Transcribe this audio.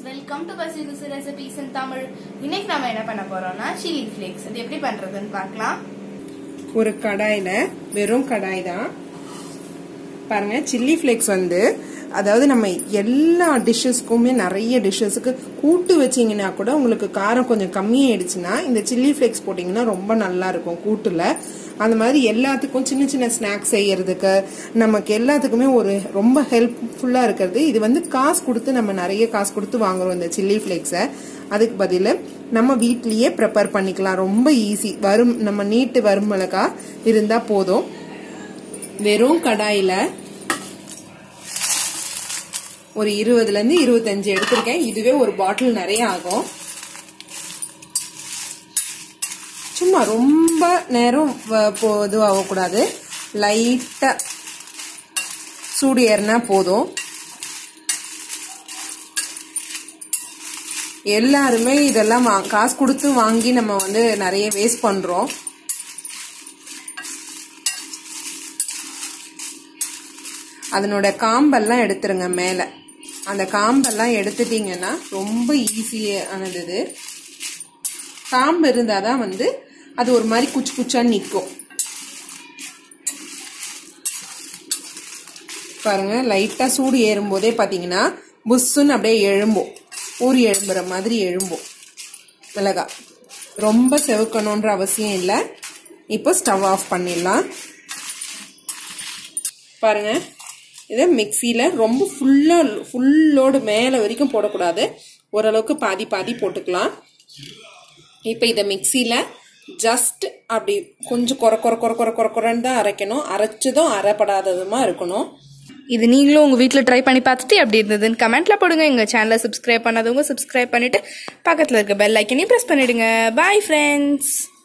Welcome to பசி குசு recipes இன் தமிழ். இன்னைக்கு நாம என்ன பண்ண போறோம்னா சில்லி ஃபிளேக்ஸ். அது எப்படி பண்றதுன்னு பார்க்கலாம். ஒரு கடாயில வெறும் கடாய் தான் பாருங்க. சில்லி ஃபிளேக்ஸ் அதாவது நம்ம எல்லா டிஷ்ஷஸ்க்குமே நிறைய டிஷ்ஷஸுக்கு கூட்டு வச்சீங்கன்னா கூட உங்களுக்கு காரம் கொஞ்சம் கம்மியாயிடுச்சுன்னா இந்த சில்லி ஃபிளேக்ஸ் போட்டீங்கன்னா ரொம்ப நல்லா இருக்கும் கூட்டுல. அந்த மாதிரி எல்லாத்துக்கும் சின்ன சின்ன ஸ்நாக்ஸ் செய்யறதுக்கு நமக்கு எல்லாத்துக்குமே ஒரு ரொம்ப ஹெல்ப்ஃபுல்லா இருக்கிறது. இது காசு கொடுத்து நம்ம நிறைய காசு கொடுத்து வாங்குறோம் இந்த சில்லி ஃபிளேக்ஸை. அதுக்கு பதில் நம்ம வீட்லயே ப்ரிப்பேர் பண்ணிக்கலாம். ரொம்ப ஈஸி. நம்ம நீட்டு வருமிளகா இருந்தா போதும். வெறும் கடாயில ஒரு 20 இருந்து 25 எடுத்திருக்கேன். இதுவே ஒரு பாட்டில் நிறைய ஆகும். சும்மா ரொம்ப நேரம் இது ஆகக்கூடாது. லைட்டா சூடு ஏறினா போதும். எல்லாருமே இதெல்லாம் காசு கொடுத்து வாங்கி நம்ம நிறைய வேஸ்ட் பண்றோம். அதனோட காம்பெல்லாம் எடுத்துருங்க. மேல அந்த காம்பெல்லாம் எடுத்துட்டீங்கன்னா ரொம்ப ஈஸியானது. இது காம்பு இருந்தாதான் அது ஒரு மாதிரி குச்சி குச்சா நிற்கும். பாருங்க, லைட்டா சூடு ஏறும் போதே பாத்தீங்கன்னா புஷ்ஷுன்னு அப்படியே எழும்பும். ஊறி எழும்புற மாதிரி எழும்பும் மிளகாய். ரொம்ப செவக்கணும்ன்ற அவசியம் இல்லை. இப்போ ஸ்டவ் ஆஃப் பண்ணிடலாம். பாருங்க, இதை மிக்சியில ரொம்ப ஃபுல்லோடு மேலே வரைக்கும் போடக்கூடாது. ஓரளவுக்கு பாதி பாதி போட்டுக்கலாம். இப்போ இதை மிக்சியில ஜஸ்ட் அப்படி கொஞ்சம் குறைன்னு தான் அரைக்கணும். அரைச்சதும் அரைப்படாததுமா இருக்கணும். இது நீங்களும் உங்க வீட்ல ட்ரை பண்ணி பார்த்துட்டு எப்படி இருந்ததுன்னு கமெண்ட்ல போடுங்க. எங்க சேனலை சப்ஸ்கிரைப் பண்ணாதவங்க சப்ஸ்கிரைப் பண்ணிட்டு பக்கத்துல இருக்க பெல் ஐக்கனையும் பிரஸ் பண்ணிடுங்க. Bye friends.